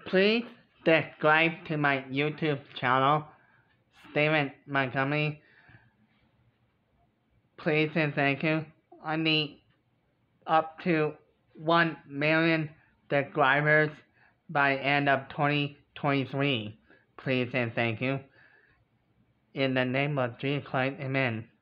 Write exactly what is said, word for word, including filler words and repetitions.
Please subscribe to my YouTube channel, Stephen Montgomery. Please and thank you. I need up to one million subscribers by end of twenty twenty-three. Please and thank you. In the name of Jesus Christ, amen.